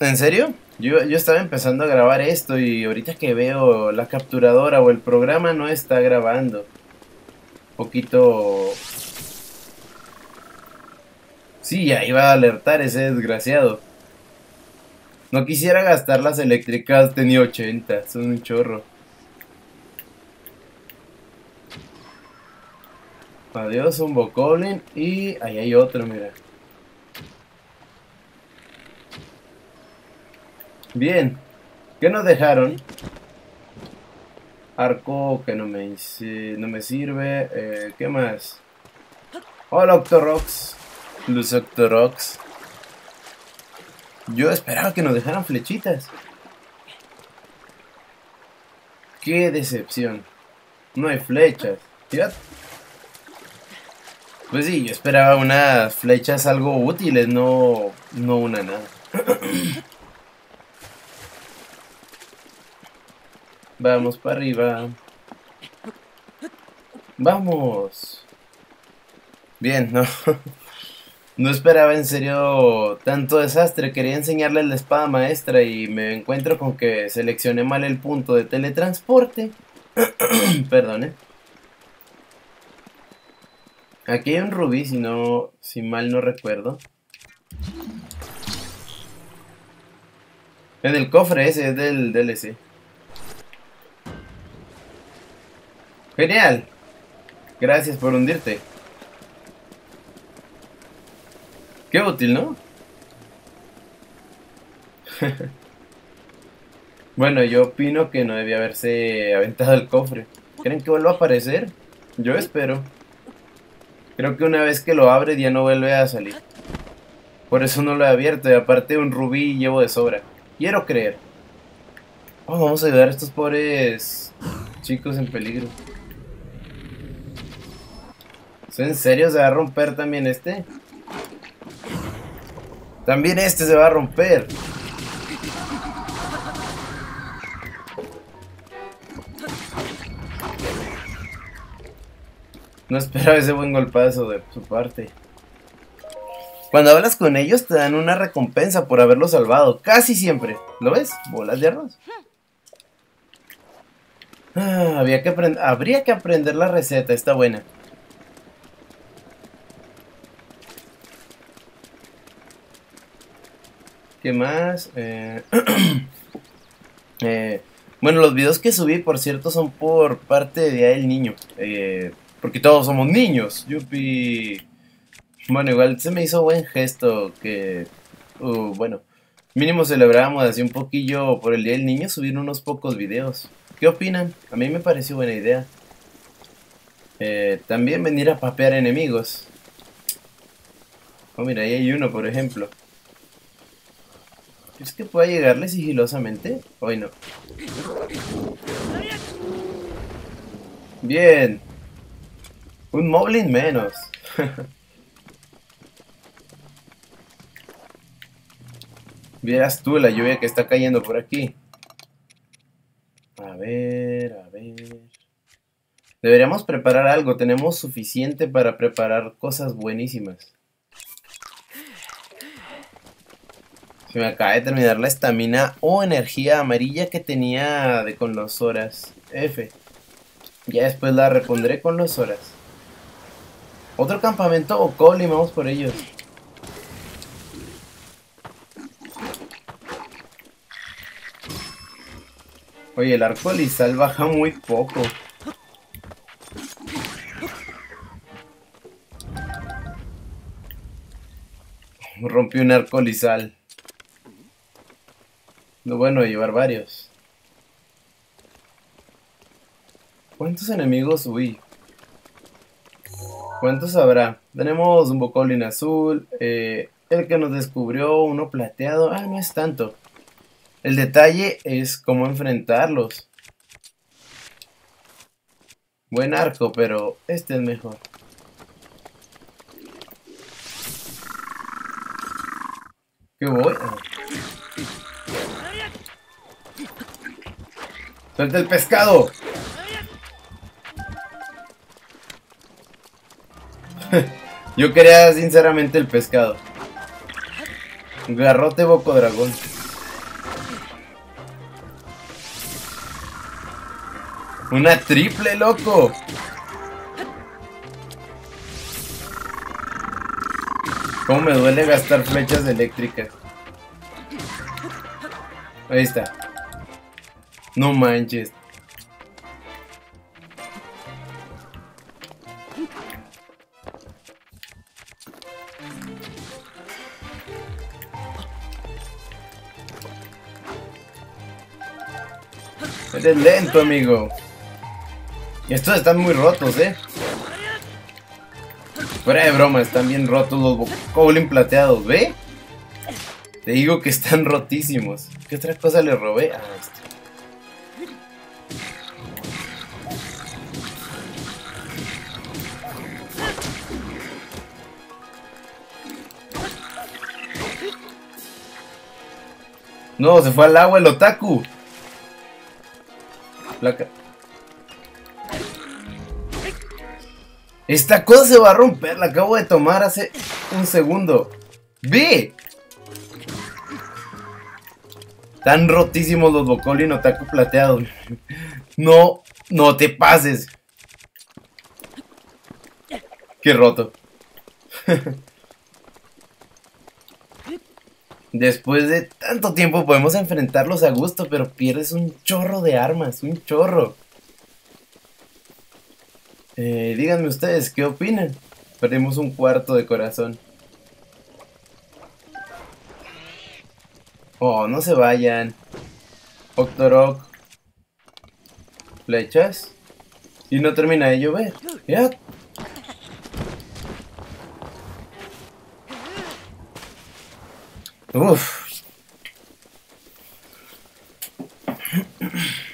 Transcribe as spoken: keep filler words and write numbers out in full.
¿En serio? Yo, yo estaba empezando a grabar esto y ahorita que veo la capturadora o el programa no está grabando. Poquito... Sí, ahí va a alertar ese desgraciado. No quisiera gastar las eléctricas, tenía ochenta, son un chorro. Adiós, un bokoblin y ahí hay otro, mira. Bien, ¿qué nos dejaron? Arco que no me, no me sirve. Eh, ¿Qué más? Hola, Octorox. Los Octorox. Yo esperaba que nos dejaran flechitas. Qué decepción. No hay flechas. Fíjate. Pues sí, yo esperaba unas flechas algo útiles, no, no una nada. Vamos para arriba. Vamos. Bien, no. No esperaba en serio tanto desastre. Quería enseñarles la espada maestra y me encuentro con que seleccioné mal el punto de teletransporte. Perdone. Aquí hay un rubí, si no, si mal no recuerdo. En el cofre ese es del D L C. Genial. Gracias por hundirte. Qué útil, ¿no? Bueno, yo opino que no debía haberse aventado el cofre. ¿Creen que vuelva a aparecer? Yo espero. Creo que una vez que lo abre ya no vuelve a salir. Por eso no lo he abierto y aparte un rubí llevo de sobra. Quiero creer. Oh, vamos a ayudar a estos pobres chicos en peligro. ¿En serio se va a romper también este? También este se va a romper. No esperaba ese buen golpazo de su parte. Cuando hablas con ellos te dan una recompensa por haberlo salvado. Casi siempre. ¿Lo ves? Bolas de arroz. Ah, había que aprender. Habría que aprender la receta. Está buena. ¿Qué más? Eh... eh... Bueno, los videos que subí, por cierto, son por parte de Día del Niño. Eh... Porque todos somos niños. Yupi. Bueno, igual se me hizo buen gesto que... Uh, bueno, mínimo celebramos así un poquillo por el Día del Niño, subir unos pocos videos. ¿Qué opinan? A mí me pareció buena idea. Eh, también venir a papear enemigos. Oh, mira, ahí hay uno, por ejemplo. ¿Crees que pueda llegarle sigilosamente? Hoy no. Bien. Un moblin menos. Vieras tú la lluvia que está cayendo por aquí. A ver, a ver. Deberíamos preparar algo. Tenemos suficiente para preparar cosas buenísimas. Se me acaba de terminar la estamina o energía amarilla que tenía de con los horas. F. Ya después la repondré con los horas. Otro campamento o coli, vamos por ellos. Oye, el arco lisal baja muy poco. Rompí un arco lisal. No, bueno, llevar varios. ¿Cuántos enemigos? Uy. ¿Cuántos habrá? Tenemos un bokoblin azul. Eh, el que nos descubrió, uno plateado. Ah, no es tanto. El detalle es cómo enfrentarlos. Buen arco, pero este es mejor. ¿Qué voy? Ah. ¡Suelta el pescado! Yo quería sinceramente el pescado. Garrote boco dragón. Una triple, loco. Cómo me duele gastar flechas eléctricas. Ahí está. No manches. Eres lento, amigo. Estos están muy rotos, eh. Fuera de broma, están bien rotos los Goblin plateados, ¿ve? Te digo que están rotísimos. ¿Qué otra cosa le robé? Ah, esto. No, se fue al agua el otaku. Placa. Esta cosa se va a romper, la acabo de tomar hace un segundo. ¡Ve! Están rotísimos los Bokolin otaku plateados. No, no te pases. Qué roto. Después de tanto tiempo podemos enfrentarlos a gusto, pero pierdes un chorro de armas, un chorro. Eh, díganme ustedes, ¿qué opinan? Perdimos un cuarto de corazón. Oh, no se vayan. Octorok. Flechas. Y no termina de llover. ¿Ya? Uff.